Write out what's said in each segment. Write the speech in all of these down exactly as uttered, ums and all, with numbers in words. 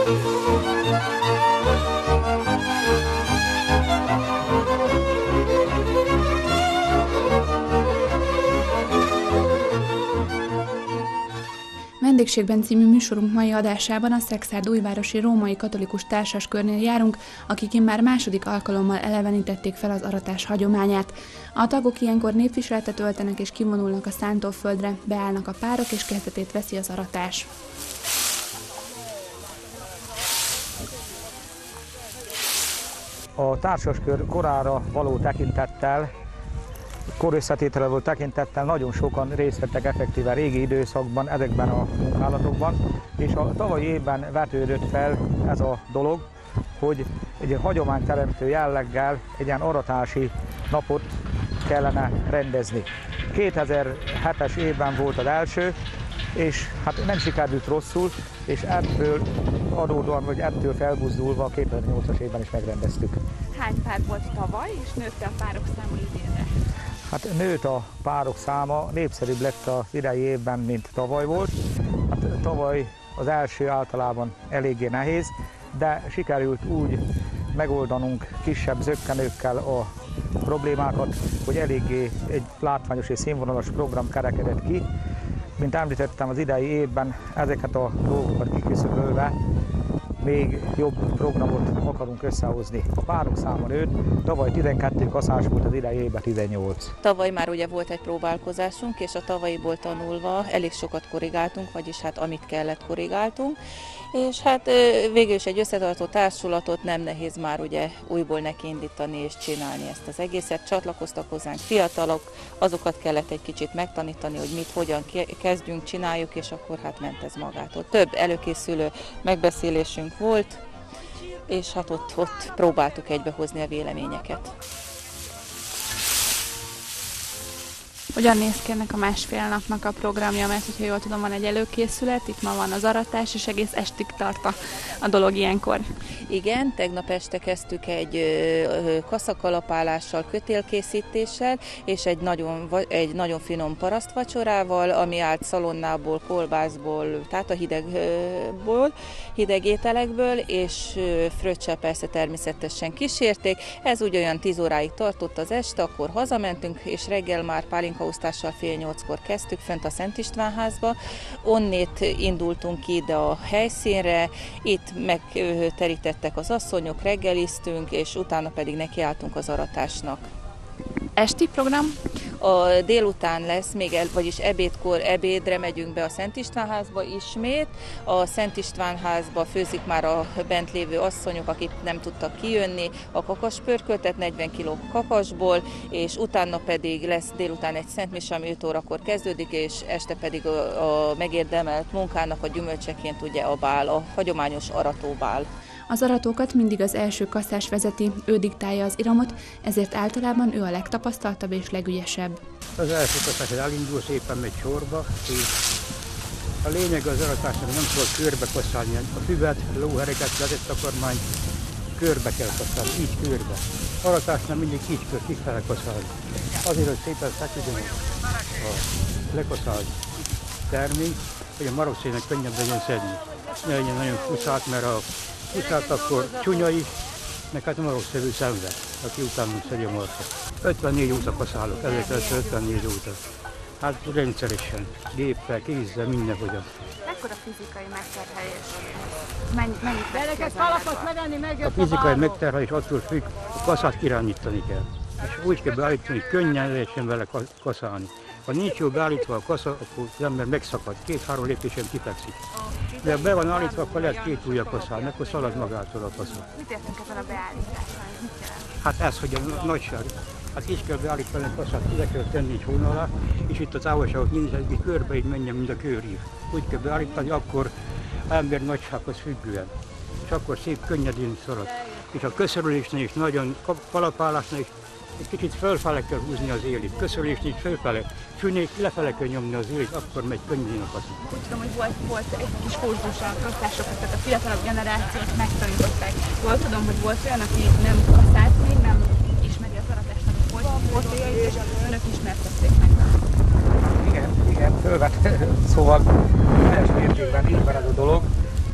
Vendégségben című műsorunk mai adásában a Szekszárd-Újvárosi Római Katolikus Társaskörnél járunk, akik immár második alkalommal elevenítették fel az aratás hagyományát. A tagok ilyenkor népviseletet öltenek és kivonulnak a szántóföldre, beállnak a párok és kezdetét veszi az aratás. A társaskör korára való tekintettel, korösszetételre való tekintettel nagyon sokan részt vettek effektíve régi időszakban ezekben a munkálatokban, és a tavalyi évben vetődött fel ez a dolog, hogy egy hagyományteremtő jelleggel egy ilyen aratási napot kellene rendezni. kétezer-hetes évben volt az első, és hát nem sikerült rosszul, és ebből adódóan, vagy ettől felbuzdulva kétezer-nyolcas évben is megrendeztük. Hány pár volt tavaly, és nőtt a párok száma idénre? Hát nőtt a párok száma, népszerűbb lett az idei évben, mint tavaly volt. Hát tavaly az első általában eléggé nehéz, de sikerült úgy megoldanunk kisebb zökkenőkkel a problémákat, hogy eléggé egy látványos és színvonalas program kerekedett ki. Mint említettem, az idei évben ezeket a dolgokat kiküszöbölve még jobb programot akarunk összehozni. A párok száma nőtt, tavaly tizenkettő kaszás volt, az idei évben tizennyolc. Tavaly már ugye volt egy próbálkozásunk, és a tavalyiból tanulva elég sokat korrigáltunk, vagyis hát amit kellett korrigáltunk. És hát végül is egy összetartó társulatot nem nehéz már ugye újból nekiindítani és csinálni ezt az egészet. Csatlakoztak hozzánk fiatalok, azokat kellett egy kicsit megtanítani, hogy mit, hogyan kezdjünk, csináljuk, és akkor hát ment ez magától. Több előkészülő megbeszélésünk volt, és hát ott, ott próbáltuk egybehozni a véleményeket. Hogyan néz ki ennek a másfél napnak a programja, mert hogyha jól tudom, van egy előkészület, itt ma van az aratás, és egész estig tart a, a dolog ilyenkor. Igen, tegnap este kezdtük egy kaszakalapálással, kötélkészítéssel, és egy nagyon, egy nagyon finom parasztvacsorával, ami állt szalonnából, kolbászból, tehát a hidegból, hideg ételekből, és fröccsel persze természetesen kísérték. Ez úgy olyan tíz óráig tartott az este, akkor hazamentünk, és reggel már pálinkaosztással fél nyolckor kezdtük fönt a Szent István házba. Onnét indultunk ki ide a helyszínre, itt megterítettek az asszonyok, reggeliztünk, és utána pedig nekiálltunk az aratásnak. Esti program? A délután lesz, még el, vagyis ebédkor ebédre megyünk be a Szent István házba ismét. A Szent István házba főzik már a bent lévő asszonyok, akik nem tudtak kijönni, a kakaspörköltet negyven kiló kakasból, és utána pedig lesz délután egy szentmise, ami öt órakor kezdődik, és este pedig a, a megérdemelt munkának a gyümölcseként ugye a bál, a hagyományos aratóbál. Az aratókat mindig az első kasszás vezeti, ő diktálja az iramot, ezért általában ő a legtapasztaltabb és legügyesebb. Az első kasszás elindul, szépen megy sorba, és a lényeg az aratásnak nem szabad körbe kasszálni. A füvet, lóhereket, vezett takarmányt körbe kell kasszálni, így körbe. Aratásnál mindig így kör, kifele kasszálni. Azért, hogy szépen feküdjön a lekaszált termény, hogy a marokszének könnyebb legyen szedni. Ne legyen nagyon fuszát, mert a fuszát akkor csúnya is, meg hát a marokszevű szenved, aki utánunk szedi a marcot. ötvennégy óta kaszálok, ezerkilencszázötvennégy óta. Hát rendszeresen, géppel, kézzel, mindenhogyan. Mekkora fizikai megterhelés? Mennyit, mennyit vesz ki A fizikai megterhelés attól függ, a kaszát irányítani kell. És úgy kell beállítani, hogy könnyen lehessen vele kaszálni. Ha nincs jól beállítva a kasza, akkor az ember megszakad, két-három lépésen kifekszik. De ha be van állítva, akkor lehet két ujjal kaszálni, akkor szalad magától a kasza. Mit értünk ezen a beállítással? Mit jelent? Hát ez, hogy a nagyság. Hát így kell beállítani a kaszát, ide kell tenni egy hón alá, és itt a távolságot mindig egy körbe így menjen, mint a körív. Úgy kell beállítani, akkor ember nagysághoz függően. És akkor szép, könnyedén szalad. És a köszörülésnél is nagyon, kalapálásnál is egy kicsit fölfele kell húzni az élit. Köszörülésnél is fölfele, fűnék lefele kell nyomni az élit, akkor megy könnyedén a kasza. Úgy tudom, hogy volt, volt egy kis kurzus a kasszásokat, tehát a fiatalabb generációt megtanították. Jól tudom, hogy volt olyan, aki nem kasszált még, nem ismeri az aratásnak a folytatójait, és önök ismertették meg. Igen, igen, fölvet. Szóval teljes mértékben így van ez a dolog.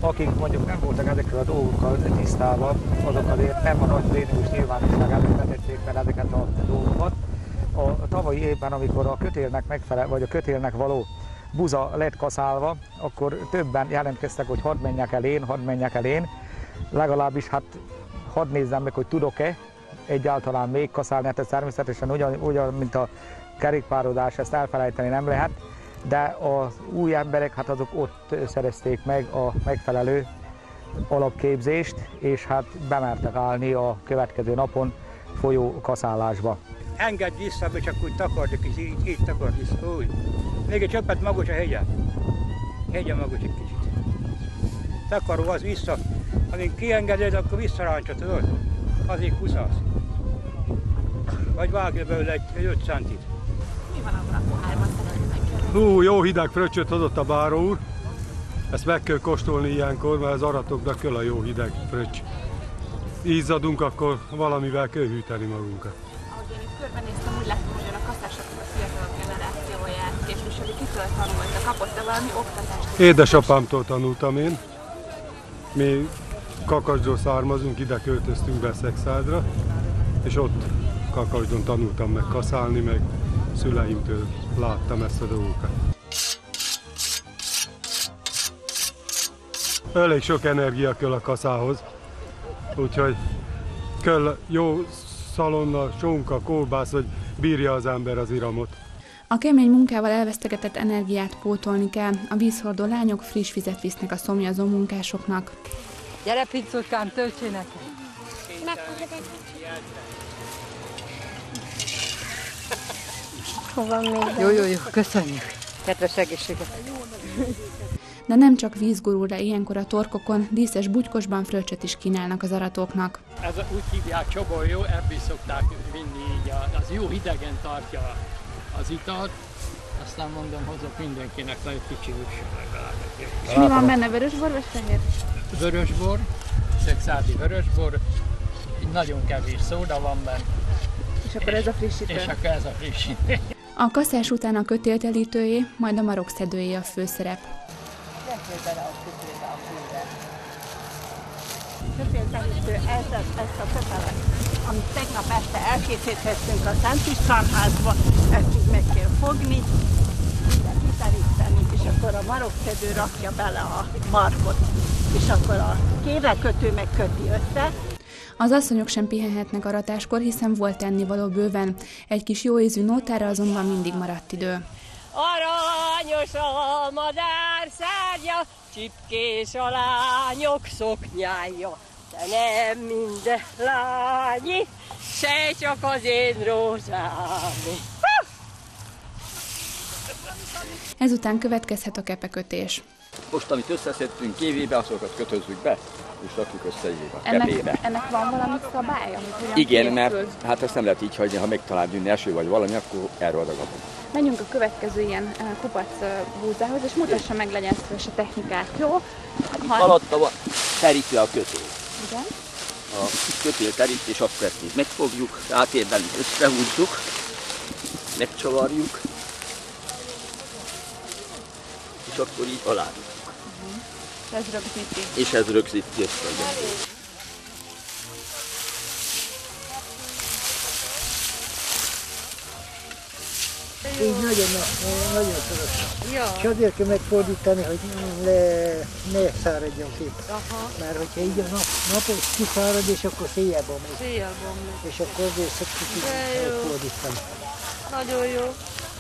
akik mondjuk nem voltak ezekkel a dolgokkal tisztában, azok azért nem a nagy léniós nyilvánosság előtt vetették fel ezeket a dolgokat. A tavalyi évben, amikor a kötélnek megfelel, vagy a kötélnek való buza lett kaszálva, akkor többen jelentkeztek, hogy hadd menjek el én, hadd menjek el én. Legalábbis hát hadd nézzem meg, hogy tudok-e egyáltalán még kaszálni, hát ez természetesen ugyan, ugyan, mint a kerékpározás, ezt elfelejteni nem lehet, de az új emberek, hát azok ott szerezték meg a megfelelő alapképzést, és hát bemertek állni a következő napon folyó kaszálásba. Engedd vissza, és akkor takardik, és így, így takard vissza, úgy. Még egy csöppet magas a hegyen. Hegyen magas egy kicsit. Takaró az vissza, amíg kiengeded, akkor visszaráncsot, tudod? Azért kuszálsz. Vagy vágja belőle egy, egy öt centit. Mi van abban a pohárban, szeretnék? Hú, jó hideg fröccsöt adott a báró úr. Ezt meg kell kóstolni ilyenkor, mert az aratoknak kell a jó hideg fröccs. Ízzadunk, akkor valamivel kell hűteni magunkat. Ahogy én itt körbenéztem, úgy láttam, hogy a kaszások a fiatalok generációját képviseli. Kitől tanulta? Kapott-e valami oktatást? Édesapámtól tanultam én. Mi Kakasdról származunk, ide költöztünk be Szexádra, és ott Kakasdon tanultam meg kaszálni, meg szüleimtől láttam ezt a dolgokat. Elég sok energia kell a kaszához, úgyhogy kell jó szalonna, sonka, kolbász, hogy bírja az ember az iramot. A kemény munkával elvesztegetett energiát pótolni kell. A vízhordó lányok friss vizet visznek a szomjazó munkásoknak. Gyere, pizzótkám, töltsél nekem! Hova még? Jó, jó, jó, köszönjük! Kedves egészséget! De nem csak víz gurul rá ilyenkor a torkokon, díszes bugykosban fröccsöt is kínálnak az aratóknak. Ez úgy hívják csoboljó, ebből szokták vinni, így az jó hidegen tartja az italt. Aztán mondom, hozok mindenkinek le egy kicsi hús legalább. És mi van benne, vörösbor vagy fehér? Vörösbor, szexádi vörösbor, így nagyon kevés szóda van benne. És akkor ez a frissítő. És akkor ez a frissítő. A kaszás után a kötéltelítőjé, majd a marokszedőjé a főszerep. Kötéltelítő, ez, ezt a kötelet, amit tegnap este elkészítettünk a Szent Istvánházba, ezt így meg kell fogni, ide kiteríteni, és akkor a marokszedő rakja bele a markot, és akkor a kérekötő megköti össze. Az asszonyok sem pihenhetnek aratáskor, hiszen volt ennivaló bőven. Egy kis jóízű nótára azonban mindig maradt idő. Aranyos a madár szárnya, csipkés a lányok szoknyája, de nem minden lányi, se csak az én rózsámi. Ezután következhet a kepekötés. Most, amit összeszedtünk évébe, azokat kötözzük be, és rakjuk össze éve, ennek, kepébe. ennek van valami szabálya? Igen, készül? Mert hát ezt nem lehet így hagyni, ha megtalál bűnni eső vagy valami, akkor erről adagatunk. Menjünk a következő ilyen kupac búzához, és mutassa meg, legyen szíves a technikát, jó? Ha... Alatta van terítve a kötél. Igen. A kötél terít, és akkor ezt így megfogjuk, átérben összehúzzuk, megcsavarjuk, és akkor így alárjuk. Uh-huh. Ez rögzíti. És ez rögzíti ezt a gyengét. Így nagyon, nagyon szoros. Ja. És azért kell megfordítani, hogy ne, ne száradjon ki. Aha. Mert hogyha így a nap, napos kifárad, és akkor széjjel bomlik. Széjjel bomlik. És akkor azért szoktuk így megfordítani. Nagyon jó.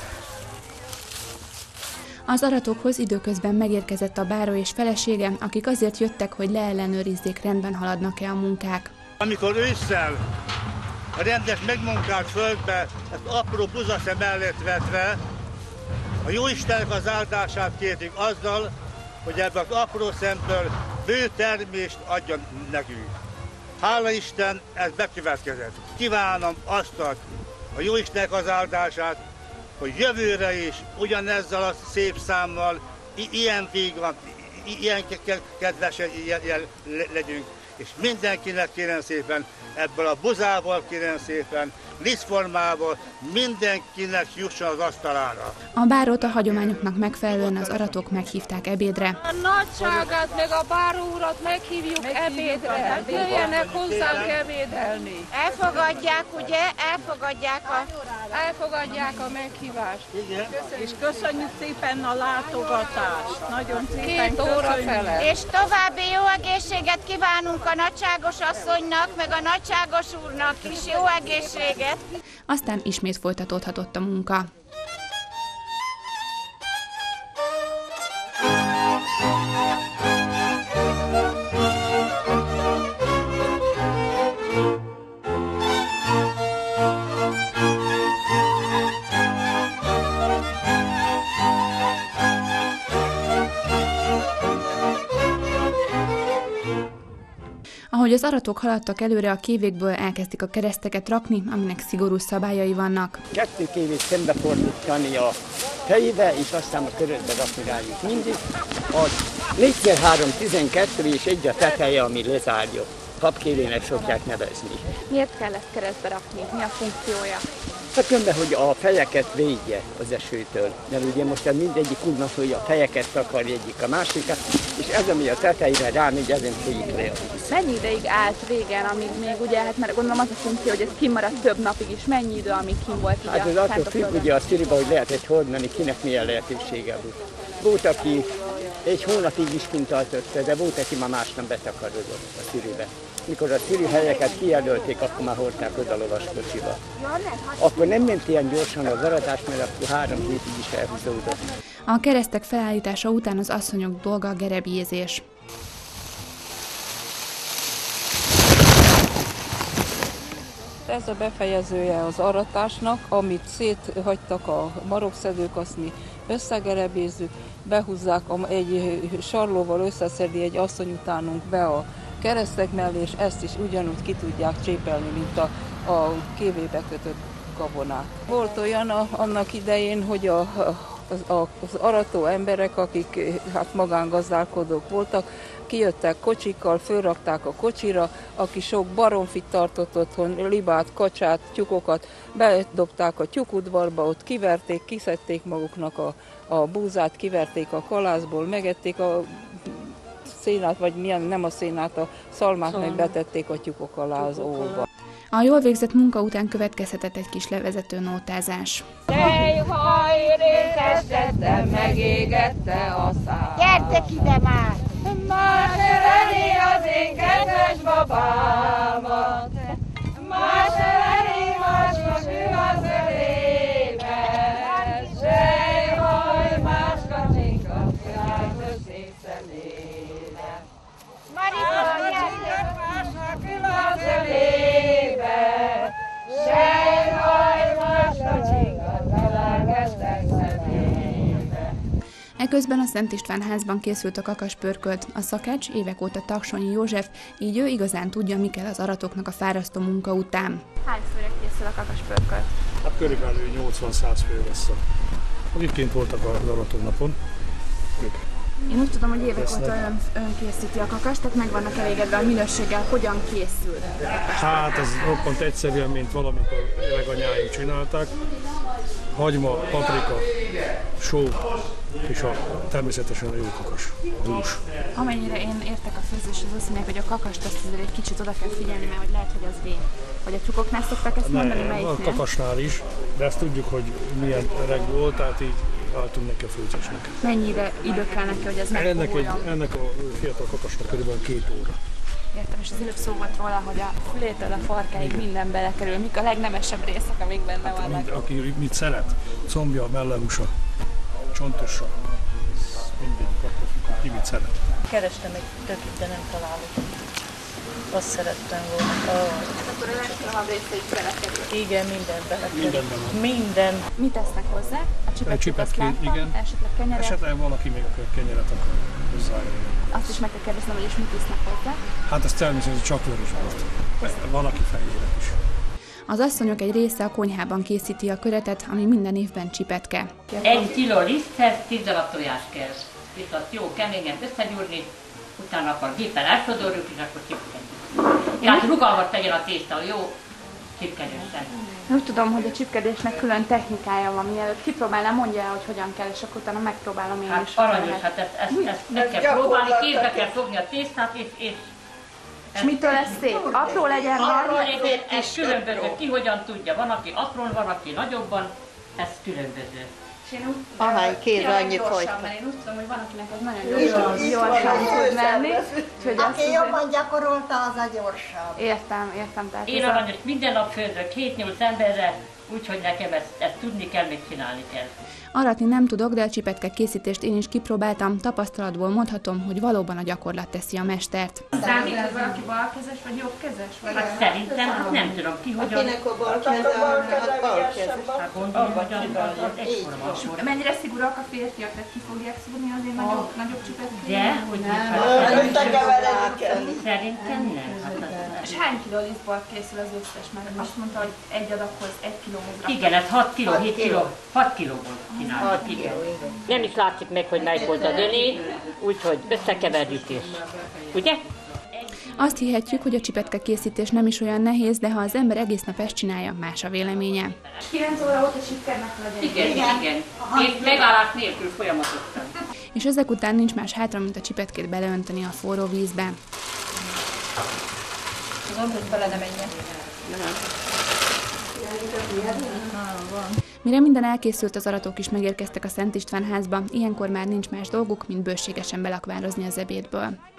Az aratókhoz időközben megérkezett a báró és felesége, akik azért jöttek, hogy leellenőrizzék, rendben haladnak-e a munkák. Amikor ősszel a rendes megmunkált földbe, ezt apró buzaszem mellett vetve, a Jóistennek az áldását kértük azzal, hogy ebből az apró szemből bő termést adjon nekünk. Hála Isten, ez bekövetkezett. Kívánom azt a Jóistennek az áldását, hogy jövőre is ugyanezzel a szép számmal, ilyen vég van, ilyen kedvesen legyünk, és mindenkinek kérem szépen, ebből a buzából kérem szépen, lisztformával mindenkinek jusson az asztalára. A bárót a hagyományoknak megfelelően az aratók meghívták ebédre. A nagyságát meg a báró urat meghívjuk ebédre. Jöjjenek hozzánk ebédelni. Elfogadják, ugye? Elfogadják a... Elfogadják a meghívást. Igen. És köszönjük szépen a látogatást. Nagyon szépen Két óra fele. És további jó egészséget kívánunk a nagyságos asszonynak, meg a nagyságos úrnak is. Jó egészséget. Aztán ismét folytatódhatott a munka. Ahogy az aratók haladtak előre, a kévékből elkezdték a kereszteket rakni, aminek szigorú szabályai vannak. Kettő kévét szembefordítani a fejébe, és aztán a körödbe rakni rájuk mindig. A négy három tizenkettő és egy a teteje, ami lezárja. Papkévének szokják nevezni. Miért kell ezt keresztbe rakni? Mi a funkciója? Hát különben, hogy a fejeket védje az esőtől. Mert ugye most mindegyik úgy van, hogy a fejeket takarja egyik a másikat, és ez, ami a tetejére rámegy, ezen folyik le a víz. Mennyi ideig állt régen, amíg még ugye, hát mert gondolom az a funkció, hogy ez kimaradt több napig is. Mennyi idő, amíg kim volt így hát a ez attól függ ugye a szíriba, hogy lehetett hordani, kinek milyen lehetősége volt. Volt, aki egy hónapig is kint tartotta, de volt, aki már másnap betakarodott a szíribe. Mikor a szíri helyeket kijelölték, akkor már hordták oda lovaskocsiba. Akkor nem ment ilyen gyorsan az aratás, mert akkor három hétig is elhúzódott. A keresztek felállítása után az asszonyok dolga a gerebjézés. Ez a befejezője az aratásnak, amit széthagytak a marokszedők, azt mi összegerebézzük, behúzzák, egy sarlóval összeszedi egy asszony utánunk be a keresztek mellé, és ezt is ugyanúgy ki tudják csépelni, mint a, a kévébe kötött gabonát. Volt olyan a, annak idején, hogy a, az, az arató emberek, akik hát magángazdálkodók voltak, kijöttek kocsikkal, fölrakták a kocsira, aki sok baromfit tartott otthon, libát, kacsát, tyúkokat, bedobták a tyúkudvarba, ott kiverték, kiszedték maguknak a, a búzát, kiverték a kalászból, megették a szénát, vagy milyen, nem a szénát, a szalmát Szalma. meg betették a tyúkok alá az óvba. A jól végzett munka után következhetett egy kis levezető nótázás. Tejhaj részesítette, megégette a szál. Gyertek ide már! Más öleli az én kedves babámat, más öleli, máska ő az ölébe, sejhaj, máska csinkat, király szép szemébe. Marika, másnak ül az ölébe, sejhaj, máska csinkat, felelgestek szemébe. Eközben a Szent István házban készült a kakaspörkölt. A szakács évek óta Taksonyi József, így ő igazán tudja, mi kell az aratoknak a fárasztó munka után. Hány főre készül a kakaspörkölt? Hát körülbelül nyolcvan-száz fő lesz. Akik kint voltak az aratónapon. Én úgy tudom, hogy évek óta ön, ön készíti a kakast, tehát meg vannak elégedve a minőséggel, hogyan készül. Hát ez roppant egyszerűen, mint valamit a öreganyáink csinálták. Hagyma, paprika, só és a, természetesen a jó kakas, a hús. Amennyire én értek a főzéshez, azt mondják, hogy a kakast azt azért egy kicsit oda kell figyelni, mert hogy lehet, hogy az vén. Vagy a tyúkoknál szokták ezt mondani, ne, melyiknél? A kakasnál is, de ezt tudjuk, hogy milyen öreg volt, tehát így álltunk neki a főzésnek. Mennyire idő kell neki, hogy ez megpuhuljon? Ennek, ennek a fiatal kakasnak körülbelül két óra. Értem, és az előbb szó volt róla, hogy a fülétől a farkáig minden belekerül. Mik a legnemesebb részek, amik benne hát, vannak? Mind, aki mit szeret, combja, mellehúsa, csontosa, mindig attól függ, ki mit szeret. Kerestem egy tökit, de nem találok. Azt szerettem volna. Oh. Akkor a legtalamabb részeit belekerül. Igen, minden belekerül. Mindenben van. Minden. Mit tesznek hozzá? A csipet, csipet azt láttam, igen. esetleg kenyeret? Esetleg valaki még akar kenyeret akar hozzájönni. Azt is meg kell kérdeznem, hogy és mit isznak hozzá? Hát ez természetesen csak vörösbort. Van, aki fejéret is. Az asszonyok egy része a konyhában készíti a köretet, ami minden évben csipetke. Egy kiló liszthez tíz darab tojás kell. itt azt jó keményen összegyúrni, utána akkor géppel elsodorjuk, és akkor csipkedjük. Tehát rugalmas legyen a tészta, jó csipkedősen. Úgy tudom, hogy a csipkedésnek külön technikája van, mielőtt kipróbálnám, mondja el, hogy hogyan kell, és akkor utána megpróbálom én hát is. Aranyos, hát ezt, ezt, ezt meg kell próbálni, kézbe kell fogni a tésztát, és... és és mitől lesz szép? Apró legyen, arról legyen, ez különböző, ki hogyan tudja. Van, aki aprón, van, aki nagyobban, ez különböző. Ahány kézre annyi folyt. Mert én úgy tudom, hogy van, akinek az nagyon gyorsan, gyorsan tud menni. Aki jobban gyakorolta, az a gyorsabb. Értem, értem. Tehát én aranyos minden nap főzök, hét-nyolc emberre, úgyhogy nekem ezt, ezt tudni kell, még csinálni kell. Aratni nem tudok, de a csipetke készítést én is kipróbáltam, tapasztalatból mondhatom, hogy valóban a gyakorlat teszi a mestert. Számít, hogy valaki balkezes vagy jobbkezes? Vagy hát szerintem, hát nem tudom ki, hogyan... Akinek a balkeze, hát balkezes. Hát gondolom, hogy az egyforma sor. Mennyire szigorúak a férfiak, tehát ki fogják szúrni azért nagyobb, nagyobb csipetket? De, hogy szerintem nem. És hány kiló lisztból készül az összes? Mert azt mondta, hogy egy adaghoz egy kilóhoz raktak. Igen, ez hat kiló, hét kiló, hat kilóból csináljuk, igen. Nem is látszik meg, hogy melyik volt a döné, úgyhogy összekeverjük is. Ugye? Azt hihetjük, hogy a csipetke készítés nem is olyan nehéz, de ha az ember egész nap ezt csinálja, más a véleménye. kilenc óra óta csipkednek legyen. Igen, igen, igen. És megállás nélkül folyamatosan. És ezek után nincs más hátra, mint a csipetkét beleönteni a forró vízbe. Tudom, hogy bele nem menjen. Mire minden elkészült, az aratók is megérkeztek a Szent István házba, ilyenkor már nincs más dolguk, mint bőségesen belakvározni az ebédből.